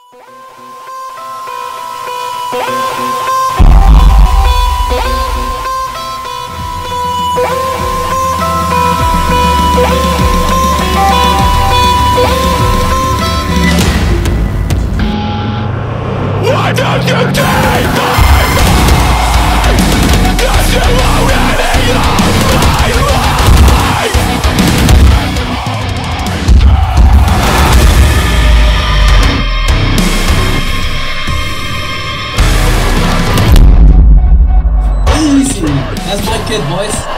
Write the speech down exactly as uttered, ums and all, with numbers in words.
Why don't you take my life? Cause you already lost my life. Easy! That's my kid, boys.